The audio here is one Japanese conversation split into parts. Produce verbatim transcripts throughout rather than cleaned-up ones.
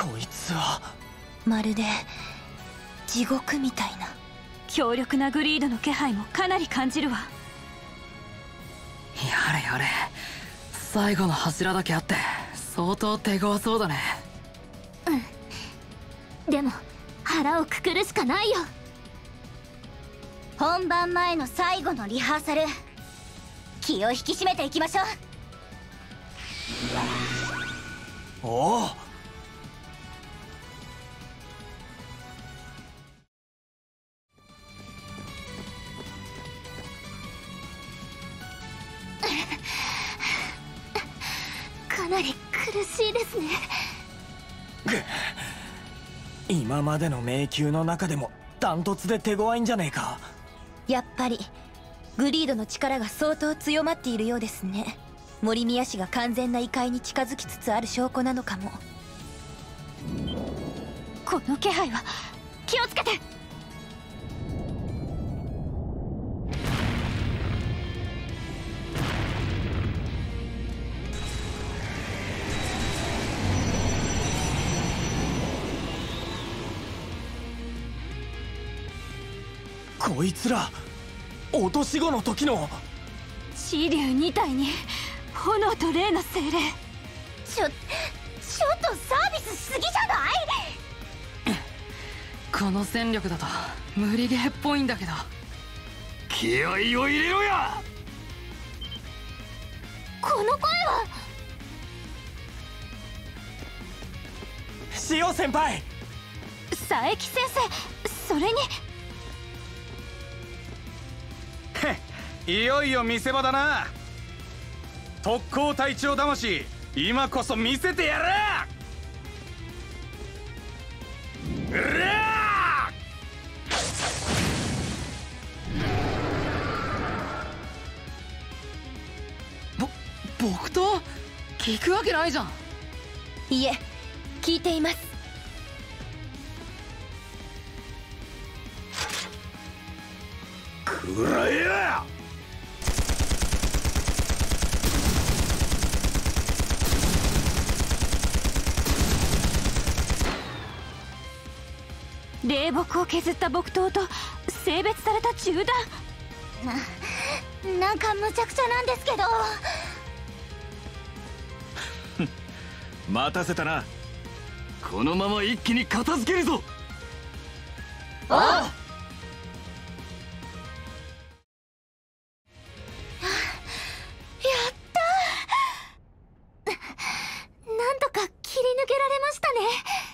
こいつはまるで地獄みたいな。 強力なグリードの気配もかなり感じるわ。 やれやれ、最後の柱だけあって相当手強そうだね。 うん、でも腹をくくるしかないよ。本番前の最後のリハーサル、気を引き締めていきましょう。 おお、 かなり苦しいですね。 今までの迷宮の中でもダントツで手強いんじゃねえか。 やっぱりグリードの力が相当強まっているようですね。森宮氏が完全な異界に近づきつつある証拠なのかも。 この気配は気をつけて。 こいつら落とし子の時の紫龍に体に炎と霊の精霊。 ちょちょっとサービスしすぎじゃない？ この戦力だと無理ゲーっぽいんだけど。 気合を入れろや。 この声は塩先輩。 佐伯先生、それにいよいよ見せ場だな。特攻隊長魂、今こそ見せてやる。うらぼ僕と聞くわけないじゃん。 いえ、聞いています。 くらえや。 霊木を削った木刀と性別された銃弾。 な、なんか無茶苦茶なんですけど。 待たせたな。このまま一気に片付けるぞ。 おう。やったー。なんとか切り抜けられましたね。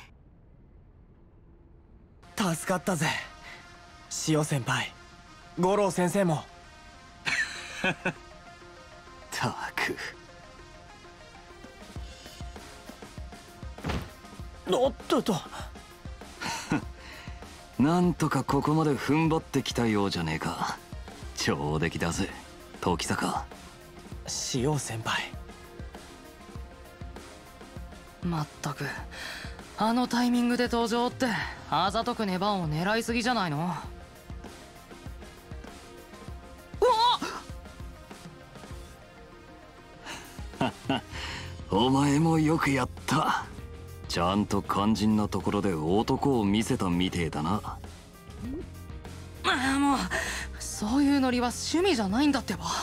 助かったぜ塩先輩。五郎先生も。 たく。 おっとっと。 なんとかここまで踏ん張ってきたようじゃねえか。上出来だぜ時坂。 塩先輩。 まったく、あのタイミングで登場ってあざとくね番を狙いすぎじゃないの？ お前もよくやった。ちゃんと肝心なところで男を見せたみてえだな。 ああ、もうそういうノリは趣味じゃないんだってば。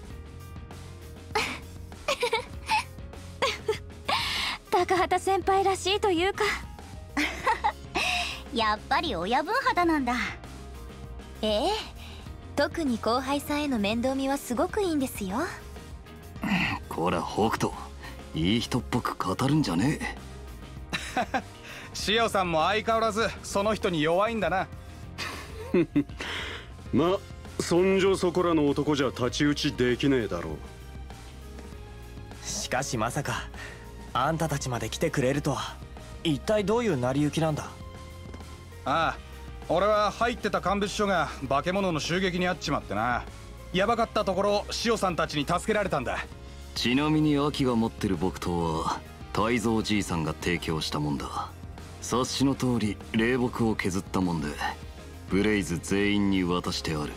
高畑先輩らしいというか。 やっぱり親分肌なんだ。ええ、特に後輩さんへの面倒見はすごくいいんですよ。 こら北斗、いい人っぽく語るんじゃねえ。 塩さんも相変わらずその人に弱いんだな。 ま、そんじょそこらの男じゃ太刀打ちできねえだろう。 しかしまさかあんたたちまで来てくれるとは。一体どういう成り行きなんだ？ ああ、俺は入ってた乾物所が化け物の襲撃に遭っちまってな。ヤバかったところ塩さんたちに助けられたんだ。 ちなみに秋が持ってる木刀は泰造じいさんが提供したもんだ。察しの通り霊木を削ったもんでブレイズ全員に渡してある。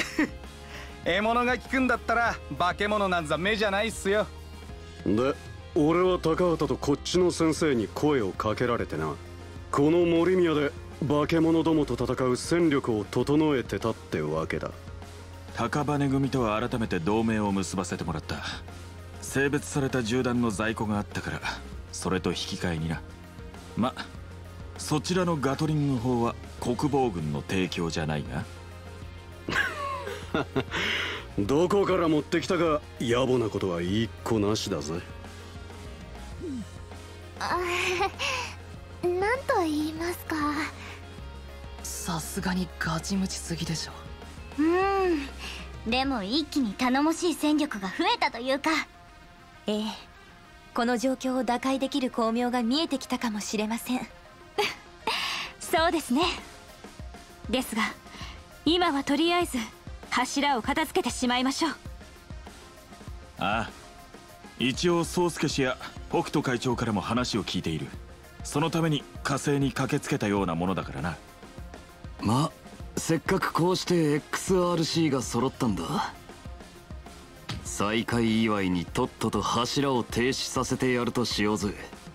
獲物が効くんだったら化け物なんざ目じゃないっすよ。 で俺は高畑とこっちの先生に声をかけられてな、この森宮で化け物どもと戦う戦力を整えてたってわけだ。 高羽組とは改めて同盟を結ばせてもらった。性別された銃弾の在庫があったから、それと引き換えにな。ま、そちらのガトリング砲は国防軍の提供じゃないがどこから持ってきたか野暮なことは一個なしだぜ。 あなんと言いますか。 さすがにガチムチすぎでしょ。 うんでも一気に頼もしい戦力が増えたというか。 ええ、この状況を打開できる光明が見えてきたかもしれませんそうですね。ですが今はとりあえず柱を片付けてしまいましょう。 ああ、一応宗介氏や北斗会長からも話を聞いている。そのために火星に駆けつけたようなものだからな。 ま、せっかくこうして エックスアールシー が揃ったんだ。再開祝いにとっとと柱を停止させてやるとしようぜ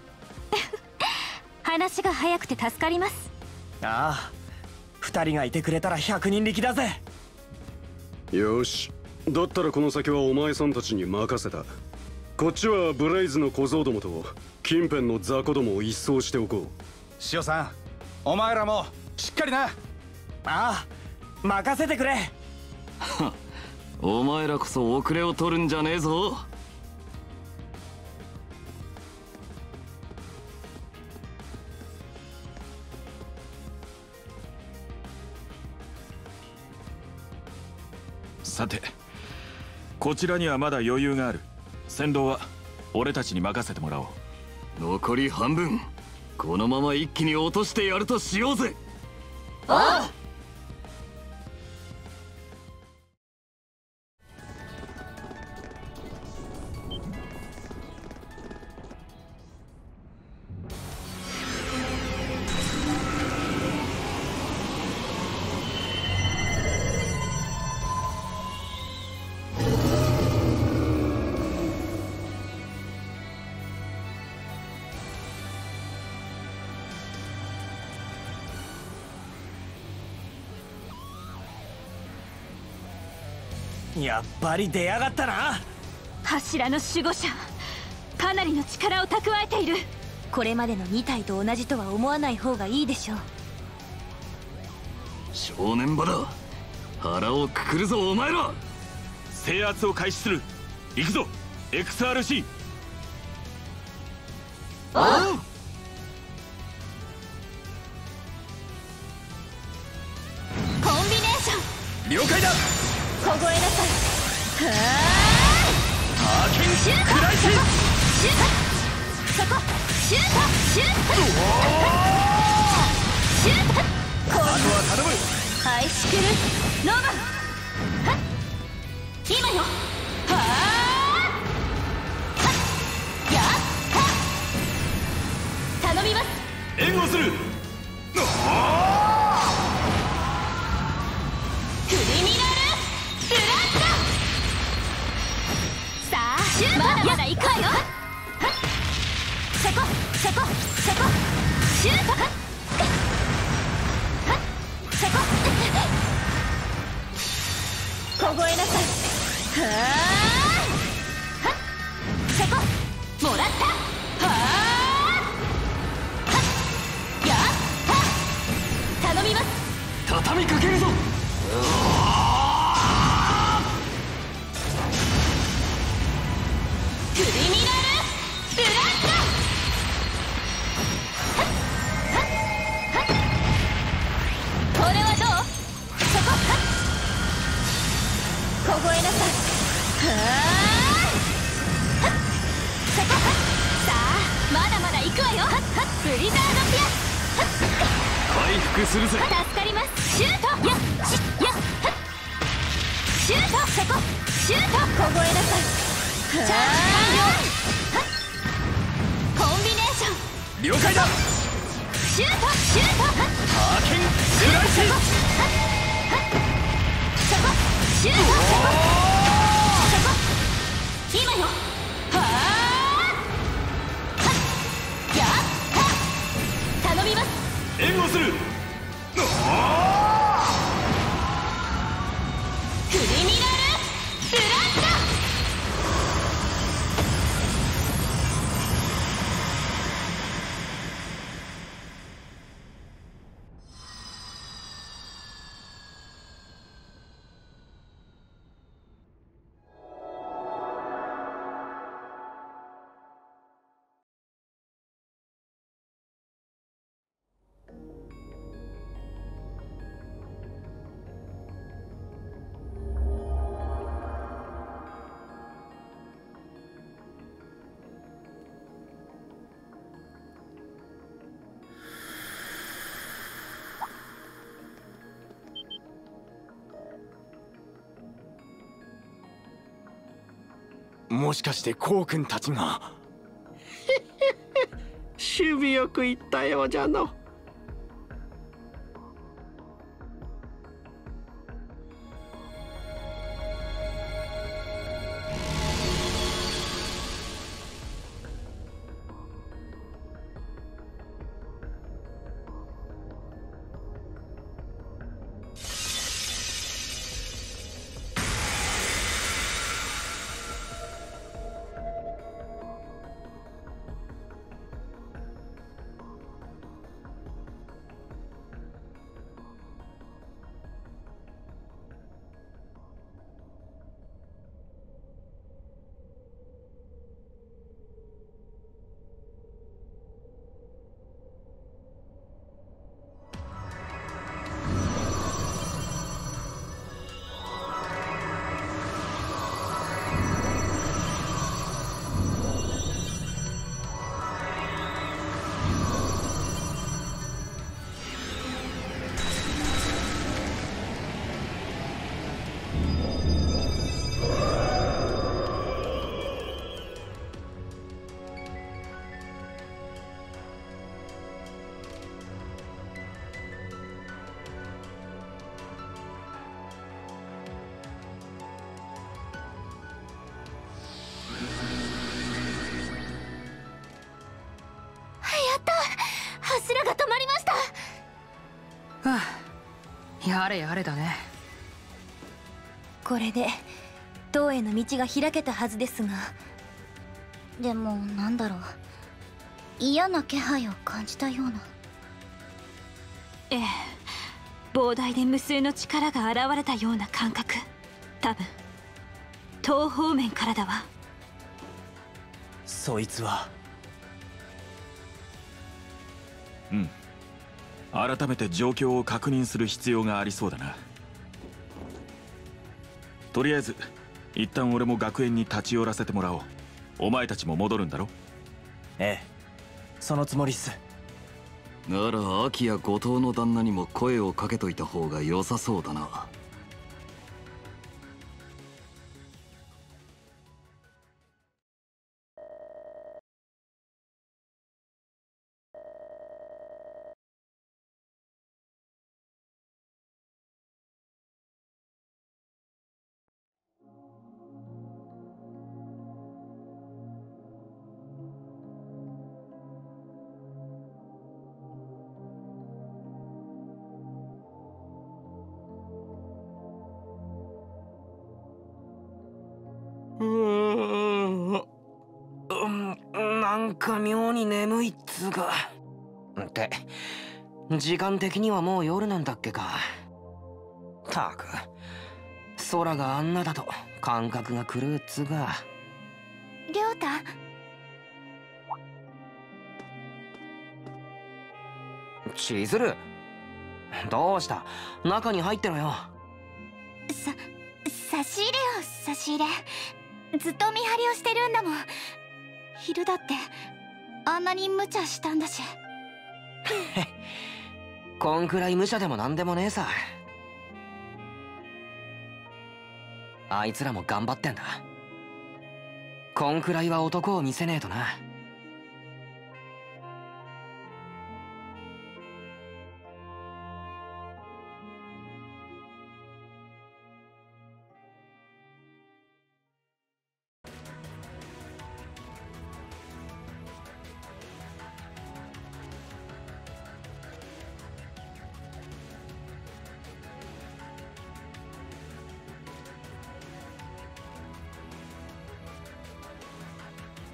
話が早くて助かります。 ああ、二人がいてくれたら百人力だぜ。 よし、だったらこの先はお前さんたちに任せた。こっちはブレイズの小僧どもと近辺の雑魚どもを一掃しておこう。 塩さん、お前らもしっかりな。 ああ、任せてくれお前らこそ遅れを取るんじゃねえぞ。 さて、こちらにはまだ余裕がある。先導は俺たちに任せてもらおう。 残り半分、このまま一気に落としてやるとしようぜ。 ああ、 やっぱり出やがったな。 柱の守護者かなりの力を蓄えている。 これまでのに体と同じとは思わない方がいいでしょう。 正念場だ。腹をくくるぞお前ら。 制圧を開始する。行くぞ エックスアールシー。 ああ、 コンビネーション了解だ。 凍えなさい。はアーケンシュートクライシス。 シュートそこシュートシュートシュートあとは頼む。 ハイシクルロマンはっ今よはあはっやっはっ頼みます。 援護する。 クリミナルブラッド。さあシュートまだまだ行くわよ。はっそこそこそこシュートはっはっそこ凍えなさい。はあはっそこもらったはあはっやっはっ頼みます。 畳みかけるぞ。 クリミナルブラッド。はっはっはっこれはどう。そこはっ凍えなさい。はあはっそこはっさあまだまだ行くわよ。はっはっブリザードピアス。はっ回復するぜ。 助かります。シュートやっしやっはっシュートそこシュート凍えなさい。チャージ完了。はっコンビネーション了解だ。 シュートシュートはっアーケンクライシス。 はっはっそこシュートそこそこ今よはあクリミナルブラスト。 もしかしてコウ君たちが守備よく言ったようじゃの。 柱が止まりました。 はあ、やれやれだね。 これで塔への道が開けたはずですが。 でもなんだろう、嫌な気配を感じたような。 ええ、膨大で無数の力が現れたような感覚。多分塔方面からだわ。 そいつは。 うん、改めて状況を確認する必要がありそうだな。とりあえず一旦俺も学園に立ち寄らせてもらおう。お前たちも戻るんだろ？ ええ、そのつもりっす。 ならアキや後藤の旦那にも声をかけといた方が良さそうだな。 うーん、なんか妙に眠いっつうか。って時間的にはもう夜なんだっけか。たく空があんなだと感覚が狂うっつうか。 亮太、 千鶴、どうした？中に入ってろよ。 さ差し入れよ、差し入れ。ずっと見張りをしてるんだもん。昼だってあんなに無茶したんだし。 こんくらい無茶でもなんでもねえさ。あいつらも頑張ってんだ。こんくらいは男を見せねえとな。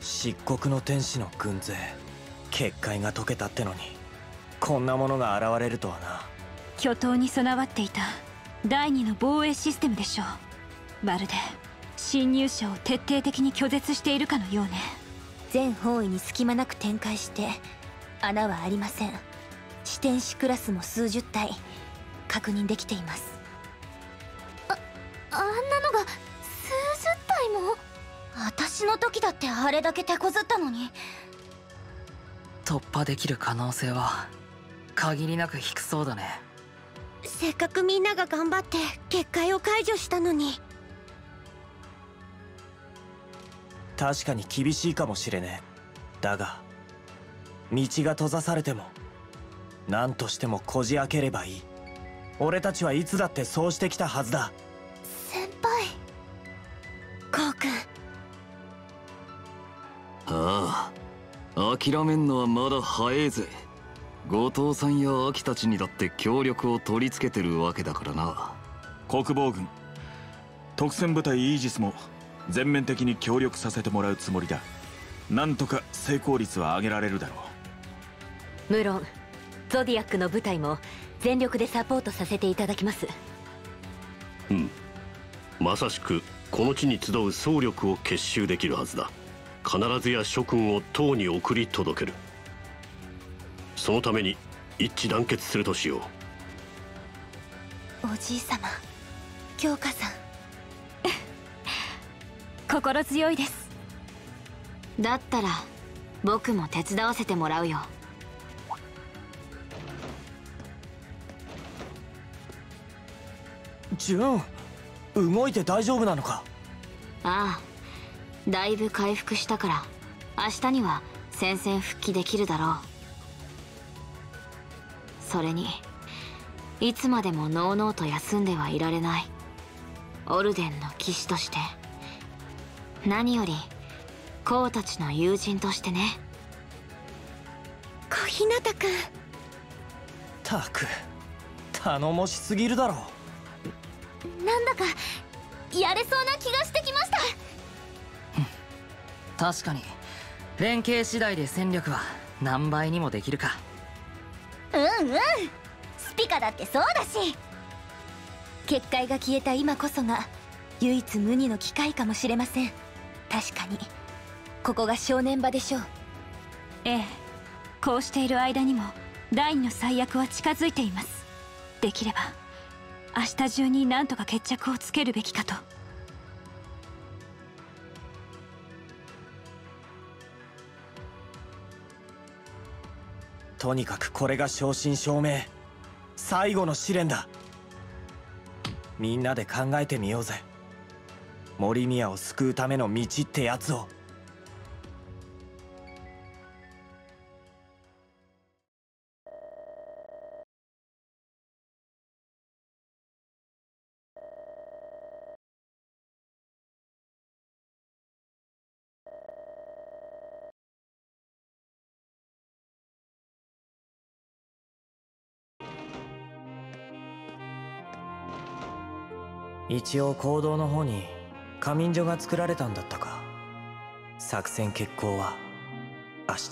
漆黒の天使の軍勢、結界が解けたってのにこんなものが現れるとはな。 巨頭に備わっていた第二の防衛システムでしょう。まるで侵入者を徹底的に拒絶しているかのようね。 全方位に隙間なく展開して穴はありません。視点子クラスも数十体確認できています。 あ、あんなのが数十体も。私の時だってあれだけ手こずったのに。 突破できる可能性は限りなく低そうだね。 せっかくみんなが頑張って結界を解除したのに。 確かに厳しいかもしれねえ。だが道が閉ざされても何としてもこじ開ければいい。俺たちはいつだってそうしてきたはずだ。 先輩。コウ君。 ああ、諦めんのはまだ早えぜ。後藤さんや秋たちにだって協力を取り付けてるわけだからな。 国防軍、特戦部隊イージスも全面的に協力させてもらうつもりだ。なんとか成功率は上げられるだろう。無論ゾディアックの部隊も全力でサポートさせていただきます。 うん、まさしくこの地に集う総力を結集できるはずだ。必ずや諸君を党に送り届ける。そのために一致団結するとしよう。おじい様、京香さん心強いです。 だったら僕も手伝わせてもらうよ。 ジュン、動いて大丈夫なのか？ ああ、だいぶ回復したから明日には戦線復帰できるだろう。それにいつまでものうのうと休んではいられない。オルデンの騎士として、何よりコウたちの友人としてね。 小日向君。 たく頼もしすぎるだろ。 なんだかやれそうな気がしてきました。 確かに連携次第で戦力は何倍にもできるか。 うんうん、スピカだってそうだし。 結界が消えた今こそが唯一無二の機会かもしれません。確かにここが正念場でしょう。 ええ、こうしている間にも第二の最悪は近づいています。できれば明日中に何とか決着をつけるべきかと。 とにかくこれが正真正銘最後の試練だ。みんなで考えてみようぜ。森宮を救うための道ってやつを。一応行動の方に仮眠所が作られたんだったか。作戦決行は明日。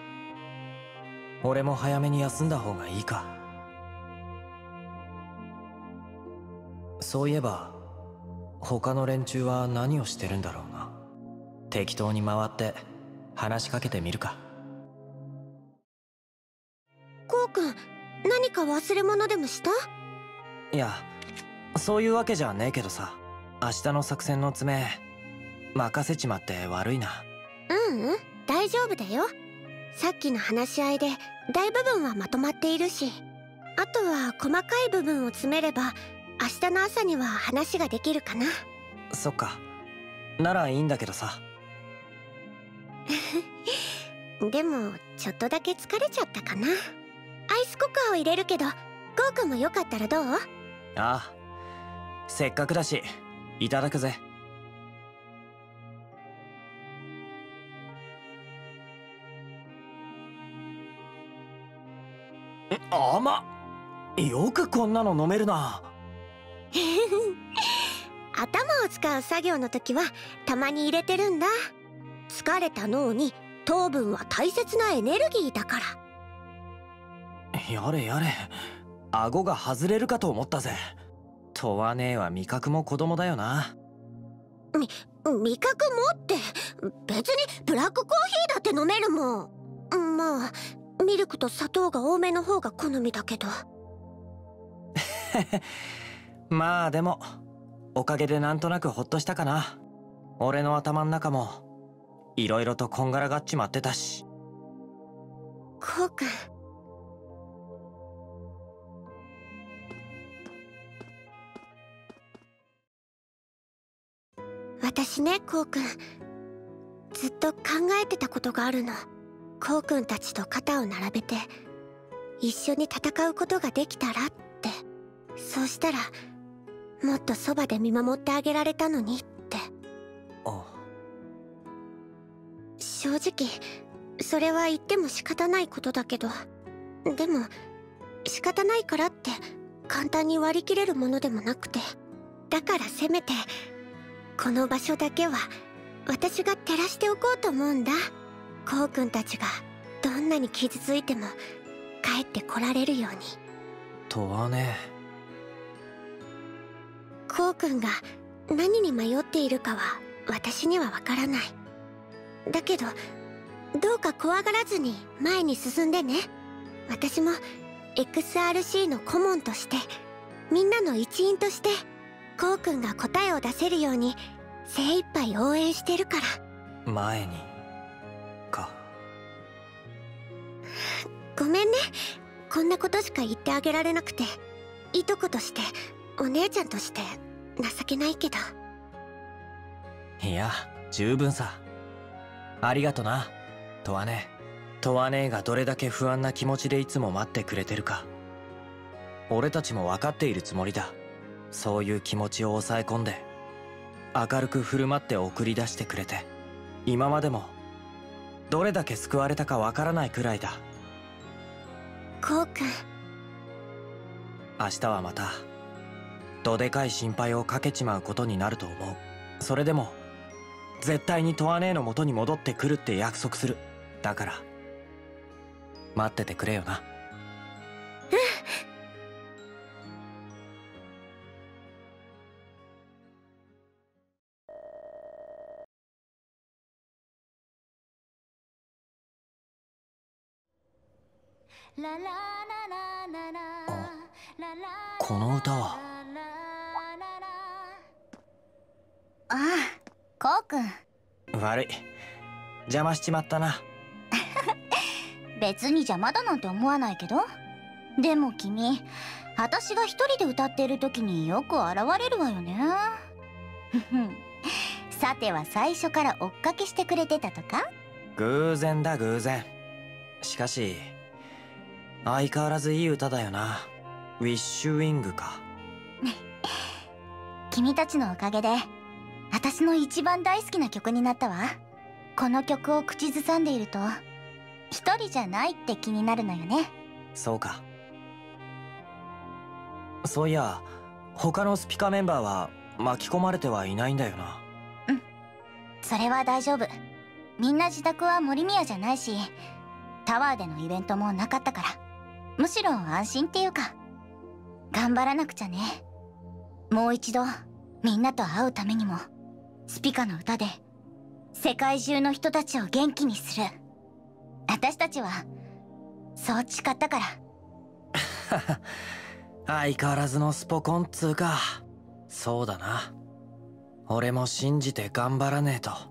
俺も早めに休んだ方がいいか。そういえば他の連中は何をしてるんだろうな。適当に回って話しかけてみるか。 コウ君、何か忘れ物でもした？ いや、そういうわけじゃねえけどさ。明日の作戦の詰め任せちまって悪いな。 ううん、大丈夫だよ。さっきの話し合いで大部分はまとまっているし、あとは細かい部分を詰めれば明日の朝には話ができるかな。 そっか、ならいいんだけどさ。 でもちょっとだけ疲れちゃったかな。アイスココアを入れるけど、コウ君もよかったらどう？ ああ、せっかくだしいただくぜ。甘っ。よくこんなの飲めるな。 頭を使う作業の時はたまに入れてるんだ。 疲れた脳に糖分は大切なエネルギーだから。 やれやれ、顎が外れるかと思ったぜ。とわねえは味覚も子供だよな。 み味覚もって別にブラックコーヒーだって飲めるもん。まあミルクと砂糖が多めの方が好みだけど。 まあでもおかげでなんとなくほっとしたかな。俺の頭の中もいろいろとこんがらがっちまってたし。 コウ君、私ね、コウ君、ずっと考えてたことがあるの。コウ君たちと肩を並べて一緒に戦うことができたらって。そうしたらもっとそばで見守ってあげられたのにって。 あ、 正直それは言っても仕方ないことだけど、でも仕方ないからって簡単に割り切れるものでもなくて、だからせめてこの場所だけは私が照らしておこうと思うんだ。コウ君たちがどんなに傷ついても帰ってこられるように。 とはね。 コウ君が何に迷っているかは私にはわからない。だけどどうか怖がらずに前に進んでね。私も エックスアールシー の顧問としてみんなの一員としてコウ君が答えを出せるように精一杯応援してるから。 前にか。 ごめんね、こんなことしか言ってあげられなくて。いとことしてお姉ちゃんとして情けないけど。 いや十分さ。ありがとなとわね。とわねえがどれだけ不安な気持ちでいつも待ってくれてるか俺たちも分かっているつもりだ。そういう気持ちを抑え込んで明るく振る舞って送り出してくれて、今までもどれだけ救われたかわからないくらいだ。 コウ君、 明日はまたどでかい心配をかけちまうことになると思う。それでも絶対にとわねえの元に戻ってくるって約束する。だから待っててくれよな。 うん。 この歌は。 ああ、コウ君。 悪い、邪魔しちまったな。 別に邪魔だなんて思わないけど。でも君、私が一人で歌っている時によく現れるわよね。さては最初から追っかけしてくれてたとか？ 偶然だ偶然。しかし相変わらずいい歌だよな。ウィッシュウィングか。 君たちのおかげで私の一番大好きな曲になったわ。この曲を口ずさんでいると一人じゃないって気になるのよね。 そうか。そういや他のスピカメンバーは巻き込まれてはいないんだよな。 うん、それは大丈夫。みんな自宅は森宮じゃないし、タワーでのイベントもなかったから、むしろ安心っていうか。頑張らなくちゃね。もう一度みんなと会うためにもスピカの歌で世界中の人たちを元気にする。私たちはそう誓ったから。 相変わらずのスポコンっつうか。そうだな、俺も信じて頑張らねえと。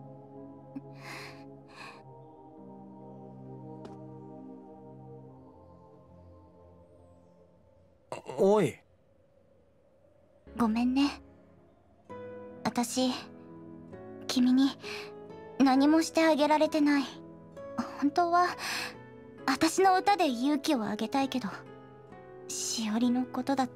おい。 ごめんね。私君に何もしてあげられてない。本当は私の歌で勇気をあげたいけど、しおりのことだって。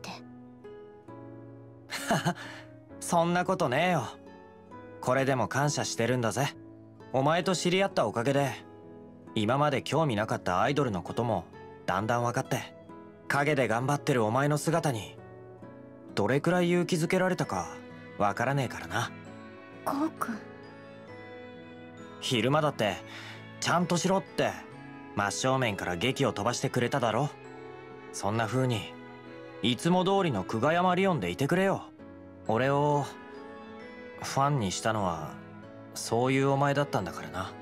そんなことねえよ。これでも感謝してるんだぜ。お前と知り合ったおかげで今まで興味なかったアイドルのこともだんだん分かって、陰で頑張ってるお前の姿にどれくらい勇気づけられたか分からねえからな。 コウ君。 昼間だってちゃんとしろって真正面から劇を飛ばしてくれただろ。そんな風にいつも通りの久我山リオンでいてくれよ。俺をファンにしたのはそういうお前だったんだからな。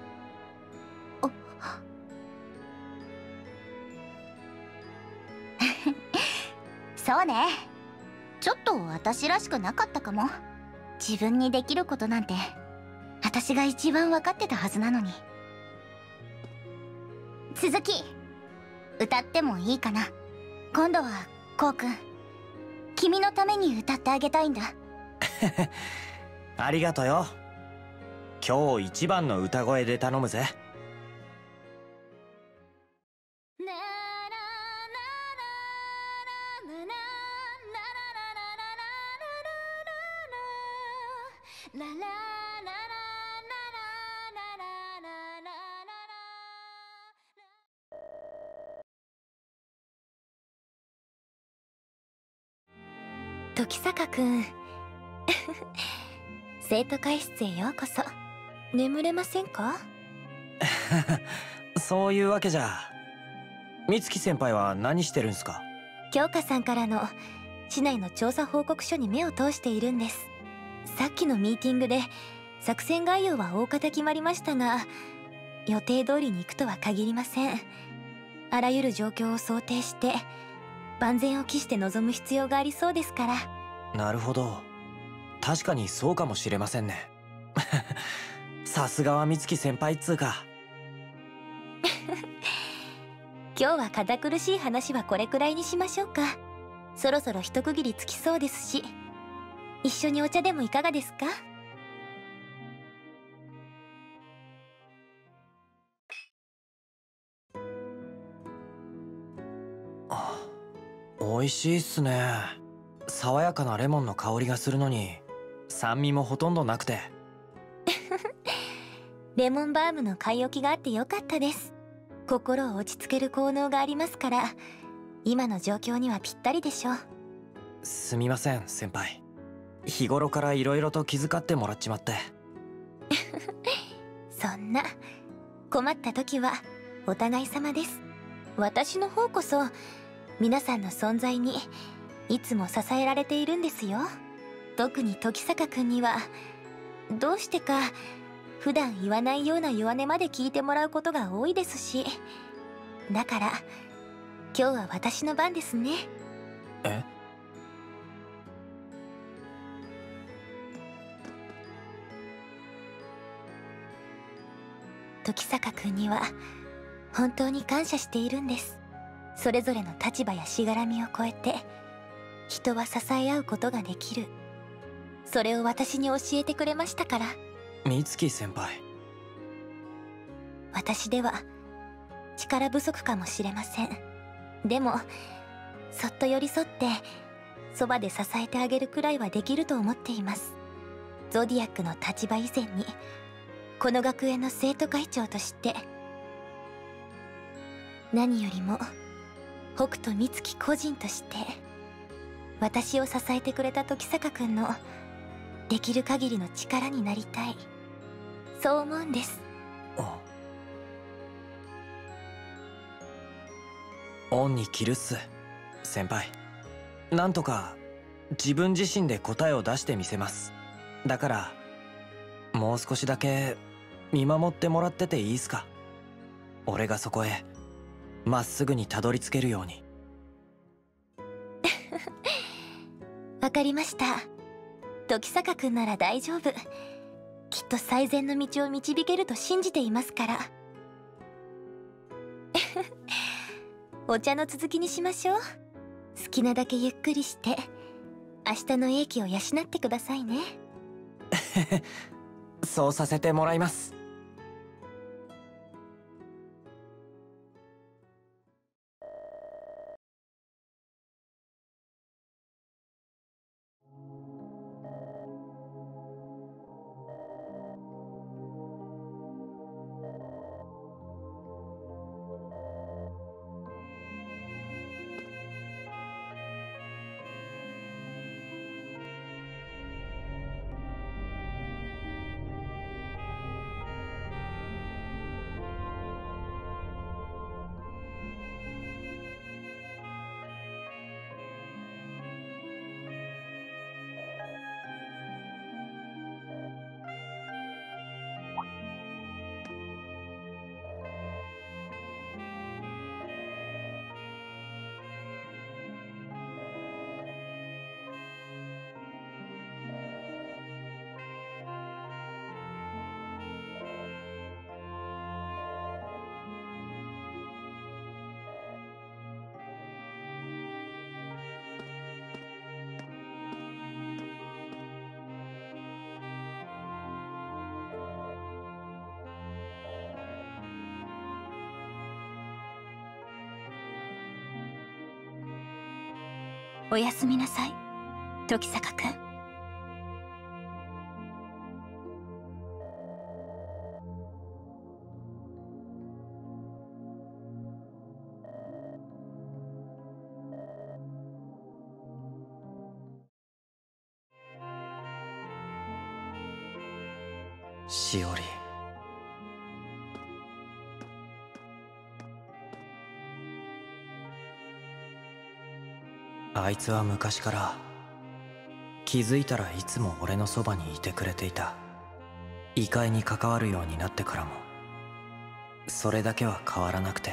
そうね、ちょっと私らしくなかったかも。自分にできることなんて私が一番分かってたはずなのに。続き歌ってもいいかな。今度はこうくん、君のために歌ってあげたいんだ。 ありがとよ。今日一番の歌声で頼むぜ。 時坂くん生徒会室へようこそ。眠れませんか？ そういうわけじゃ。美月先輩は何してるんすか？ 京香さんからの市内の調査報告書に目を通しているんです。さっきのミーティングで作戦概要は大方決まりましたが、予定通りに行くとは限りません。あらゆる状況を想定して万全を期して臨む必要がありそうですから。 なるほど、確かにそうかもしれませんね。さすがは美月先輩っつうか。 今日は堅苦しい話はこれくらいにしましょうか。そろそろ一区切りつきそうですし、一緒にお茶でもいかがですか？ 美味しいっすね。爽やかなレモンの香りがするのに酸味もほとんどなくて。 レモンバームの買い置きがあってよかったです。心を落ち着ける効能がありますから、今の状況にはぴったりでしょう。 すみません先輩、日頃から色々と気遣ってもらっちまって。 そんな、困った時はお互い様です。私の方こそ皆さんの存在にいつも支えられているんですよ。特に時坂くんにはどうしてか普段言わないような弱音まで聞いてもらうことが多いですし、だから今日は私の番ですね。 え？ 時坂くんには本当に感謝しているんです。それぞれの立場やしがらみを超えて人は支え合うことができる、それを私に教えてくれましたから。 美月先輩、 私では力不足かもしれません。でもそっと寄り添ってそばで支えてあげるくらいはできると思っています。ゾディアックの立場以前にこの学園の生徒会長として、何よりも北斗美月個人として私を支えてくれた時坂くんのできる限りの力になりたい、そう思うんです。 恩に着るっす先輩。なんとか自分自身で答えを出してみせます。だからもう少しだけ見守ってもらってていいっすか？俺がそこへまっすぐにたどり着けるように。 わかりました。時坂くんなら大丈夫。きっと最善の道を導けると信じていますから。お茶の続きにしましょう。好きなだけゆっくりして明日の英気を養ってくださいね。 そうさせてもらいます。 おやすみなさい、時坂君。 しおり、あいつは昔から気づいたらいつも俺のそばにいてくれていた。異界に関わるようになってからもそれだけは変わらなくて、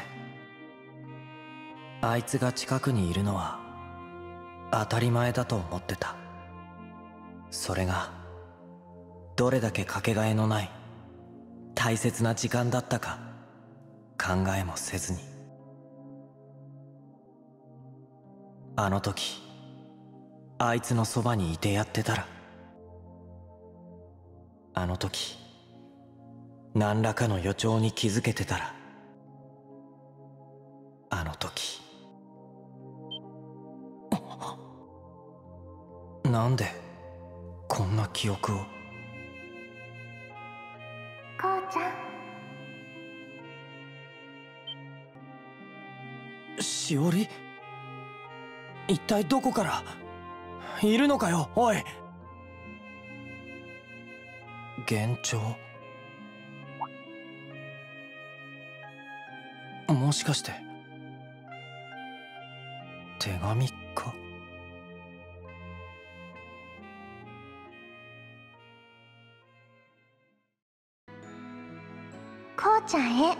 あいつが近くにいるのは当たり前だと思ってた。それがどれだけかけがえのない大切な時間だったか考えもせずに、あの時あいつのそばにいてやってたら、あの時何らかの予兆に気づけてたら、あの時なんでこんな記憶を。 こうちゃん。 しおり、一体どこからいるのかよ、おい。幻聴、もしかして手紙か。 こうちゃんへ。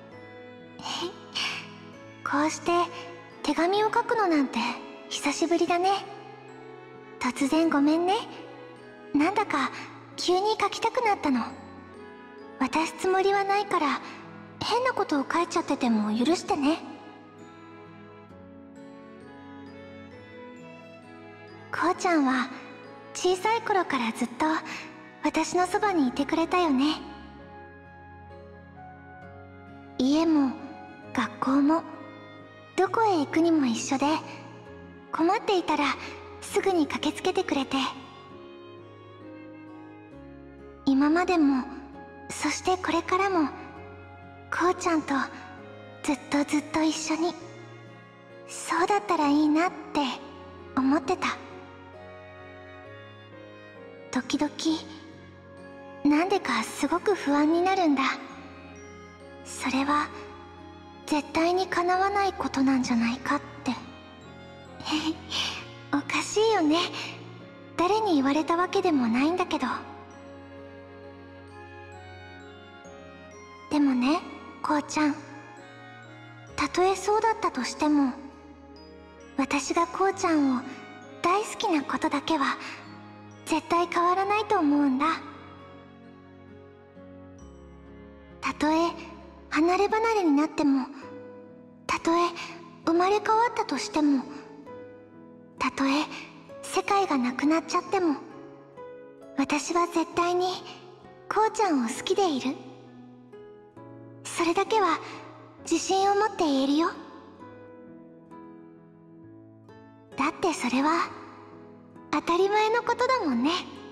こうして手紙を書くのなんて久しぶりだね。突然ごめんね。なんだか急に書きたくなったの。渡すつもりはないから変なことを書いちゃってても許してね。こうちゃんは小さい頃からずっと私のそばにいてくれたよね。家も学校もどこへ行くにも一緒で、困っていたらすぐに駆けつけてくれて、今までもそしてこれからもこうちゃんとずっとずっと一緒に、そうだったらいいなって思ってた。時々なんでかすごく不安になるんだ。それは絶対に叶わないことなんじゃないかって。おかしいよね。誰に言われたわけでもないんだけど。でもね、こうちゃん、たとえそうだったとしても、私がこうちゃんを大好きなことだけは絶対変わらないと思うんだ。たとえ離れ離れになっても、たとえ生まれ変わったとしても、たとえ世界がなくなっちゃっても、私は絶対にこうちゃんを好きでいる。それだけは自信を持って言えるよ。だってそれは当たり前のことだもんね。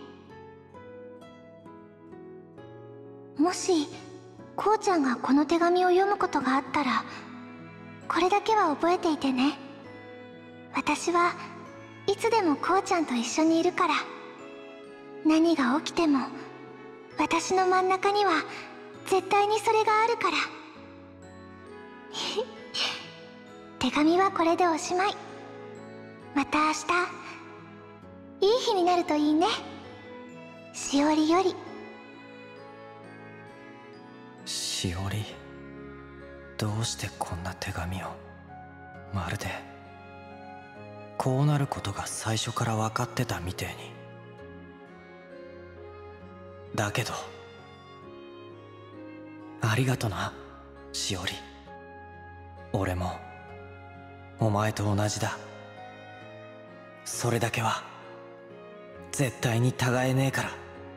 もしこうちゃんがこの手紙を読むことがあったら、これだけは覚えていてね。私はいつでもこうちゃんと一緒にいるから。何が起きても私の真ん中には絶対にそれがあるから。手紙はこれでおしまい。また明日いい日になるといいね。しおりより。 しおり、どうしてこんな手紙を。まるでこうなることが最初から分かってたみてえに。だけどありがとな、しおり。俺もお前と同じだ。それだけは絶対にたがえねえから。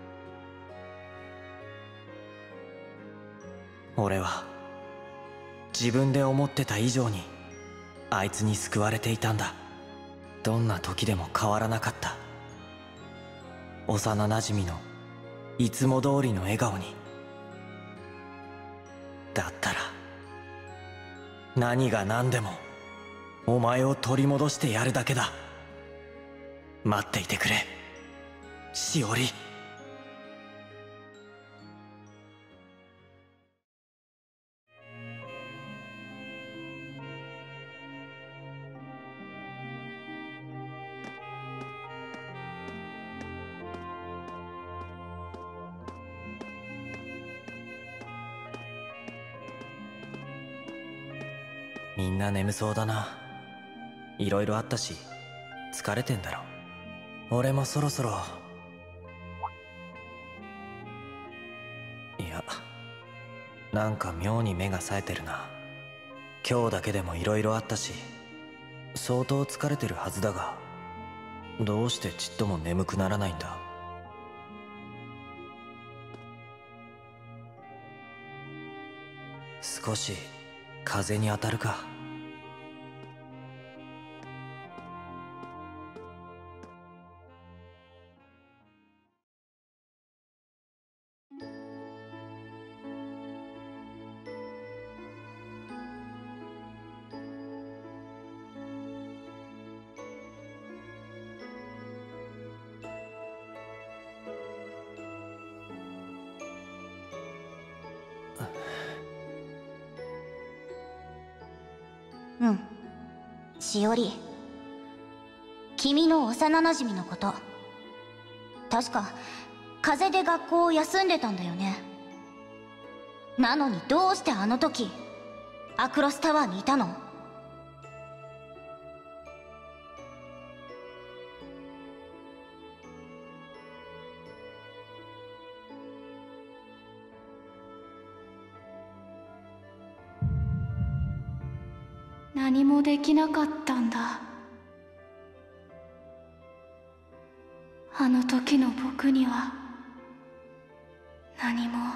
俺は自分で思ってた以上にあいつに救われていたんだ。 どんな時でも変わらなかった。幼なじみのいつも通りの笑顔に。だったら何が何でもお前を取り戻してやるだけだ。待っていてくれ、しおり。みんな眠そうだな。いろいろあったし疲れてんだろ。俺もそろそろ。いや、なんか妙に目が冴えてるな。今日だけでもいろいろあったし相当疲れてるはずだが、どうしてちっとも眠くならないんだ。少し風に当たるか。 うん、しおり、君の幼なじみのこと、確か風邪で学校を休んでたんだよね。なのにどうしてあの時アクロスタワーにいたの？ 何もできなかったんだ。あの時の僕には何も。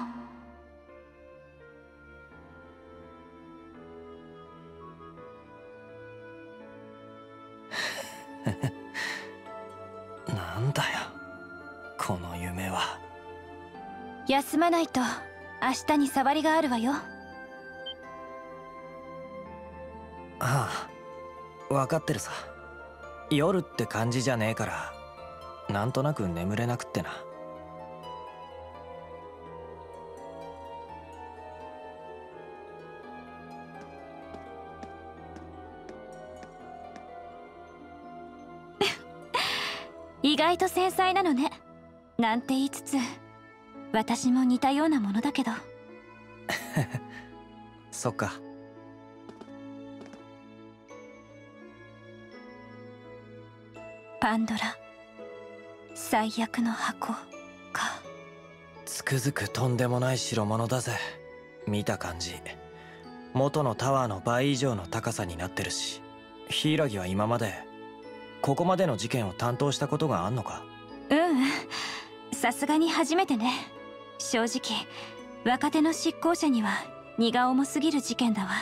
なんだよこの夢は。 休まないと明日に障りがあるわよ。 ああ、分かってるさ。夜って感じじゃねえからなんとなく眠れなくってな。 意外と繊細なのねなんて言いつつ、私も似たようなものだけど。 そっか。 パンドラ最悪の箱か。 つくづくとんでもない代物だぜ。見た感じ元のタワーの倍以上の高さになってるし。柊は今までここまでの事件を担当したことがあんのか？ ううん、さすがに初めてね。正直若手の執行者には荷が重すぎる事件だわ。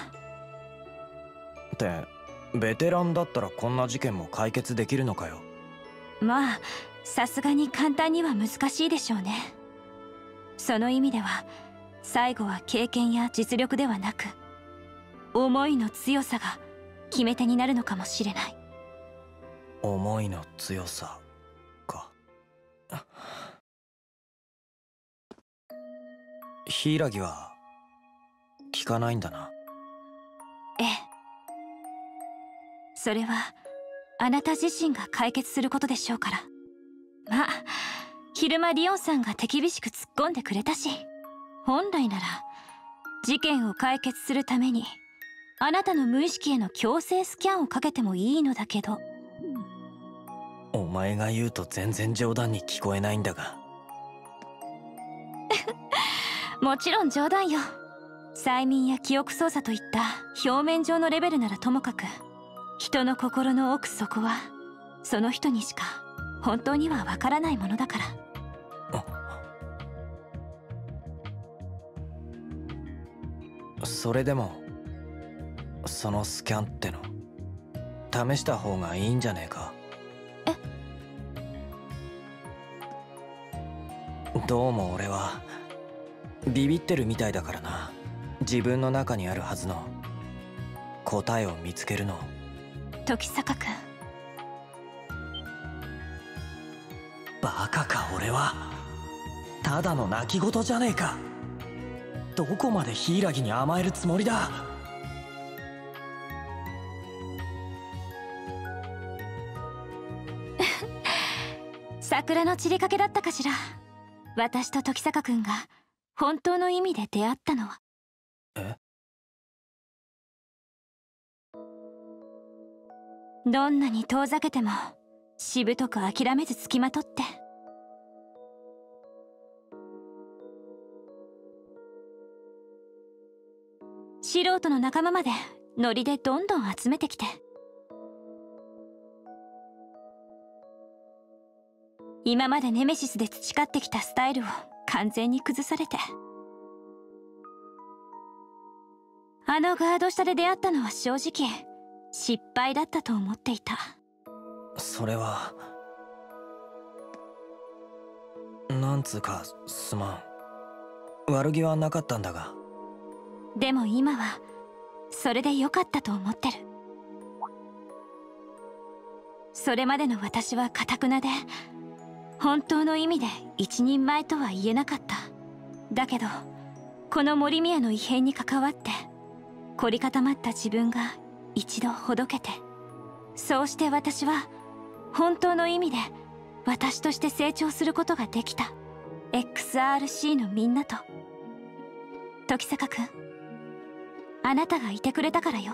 ってベテランだったらこんな事件も解決できるのかよ。 まあさすがに簡単には難しいでしょうね。その意味では最後は経験や実力ではなく思いの強さが決め手になるのかもしれない。 思いの強さか。柊は聞かないんだな。 ええ、それはあなた自身が解決することでしょうから。まあ昼間リオンさんが手厳しく突っ込んでくれたし、本来なら事件を解決するためにあなたの無意識への強制スキャンをかけてもいいのだけど。 お前が言うと全然冗談に聞こえないんだが。 もちろん冗談よ。催眠や記憶操作といった表面上のレベルならともかく、人の心の奥底はその人にしか本当にはわからないものだから。 それでもそのスキャンっての試した方がいいんじゃねえか？ どうも俺はビビってるみたいだからな。自分の中にあるはずの答えを見つけるの。 時坂君、 バカか俺は。ただの泣き言じゃねえか。どこまで柊に甘えるつもりだ。 桜の散りかけだったかしら。私と時坂君が本当の意味で出会ったのは。 え？ どんなに遠ざけてもしぶとく諦めずつきまとって、素人の仲間までノリでどんどん集めてきて、今までネメシスで培ってきたスタイルを完全に崩されて、あのガード下で出会ったのは正直失敗だったと思っていた。 それはなんつうかすまん。悪気はなかったんだが。 でも今はそれで良かったと思ってる。それまでの私は頑なで本当の意味で一人前とは言えなかった。だけどこの森宮の異変に関わって凝り固まった自分が一度ほどけて、そうして私は本当の意味で私として成長することができた。 エックスアールシー のみんなと。時坂君、あなたがいてくれたからよ。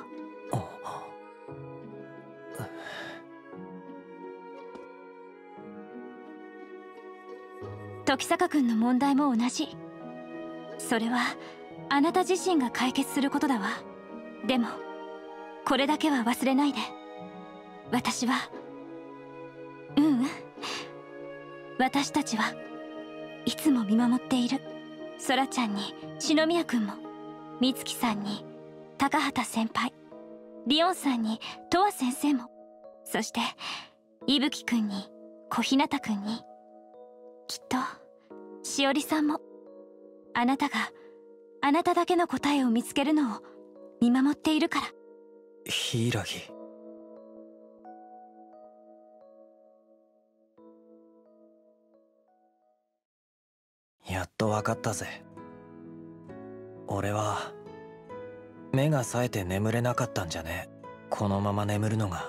時坂君の問題も同じ。それはあなた自身が解決することだわ。でもこれだけは忘れないで。私はううん私たちはいつも見守っている。ソラちゃんに篠宮君も、美月さんに高畑先輩、リオンさんにトワ先生も、そして伊吹君に小日向君に、きっとしおりさんも。あなたがあなただけの答えを見つけるのを見守っているから。 柊、やっと分かったぜ。俺は目が冴えて眠れなかったんじゃね。このまま眠るのが、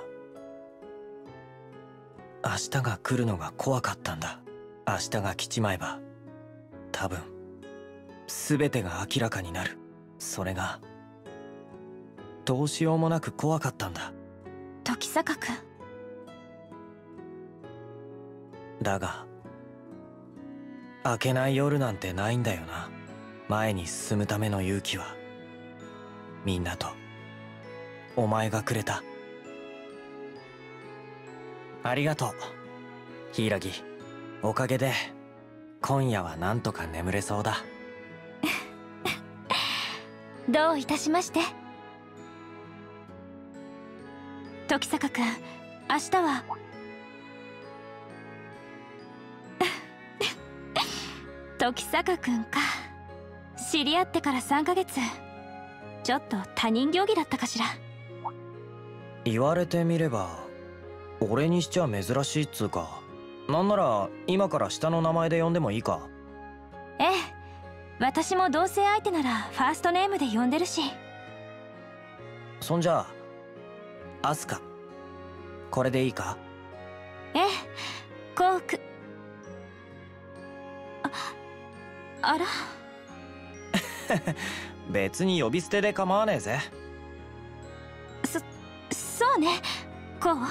明日が来るのが怖かったんだ。明日が来ちまえば多分全てが明らかになる。それがどうしようもなく怖かったんだ。 時坂君。 だが明けない夜なんてないんだよな。前に進むための勇気はみんなとお前がくれた。ありがとう柊。おかげで今夜はなんとか眠れそうだ。 どういたしまして。時坂君、明日は時坂君か。知り合ってからさんかげつ、ちょっと他人行儀だったかしら。 言われてみれば俺にしちゃ珍しいっつうか。なんなら今から下の名前で呼んでもいいか。 ええ、私も同性相手ならファーストネームで呼んでるし。 そんじゃあアスカ、これでいいか。 ええ、コーク。あ、あら別に呼び捨てで構わねえぜ。 そそうね、こう。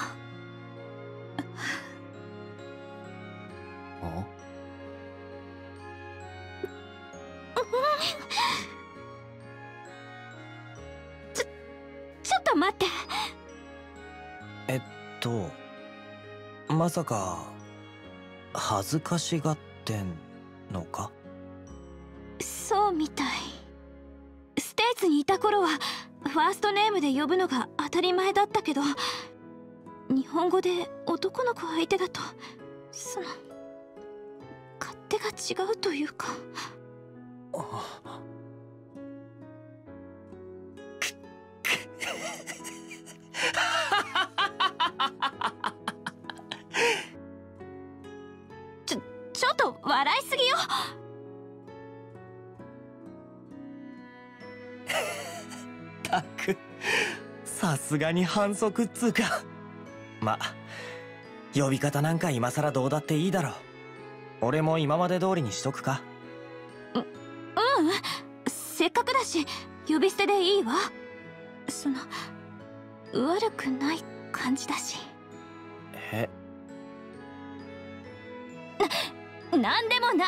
ちょちょっと待って。 えっとまさか恥ずかしがってんのか。 そうみたい。ステーツにいた頃はファーストネームで呼ぶのが当たり前だったけど、日本語で男の子相手だとその勝手が違うというか。 ちょちょっと笑いすぎよ。 たくさすがに反則っつうか。ま、呼び方なんか今さらどうだっていいだろう。俺も今まで通りにしとくか。 ううんせっかくだし呼び捨てでいいわ。その悪くない感じだし。 えな、なんでもない。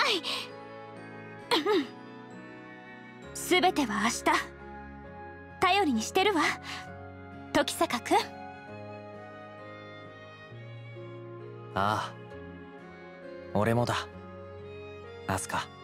すべては明日頼りにしてるわ、時坂君。 ああ、俺もだ、アスカ。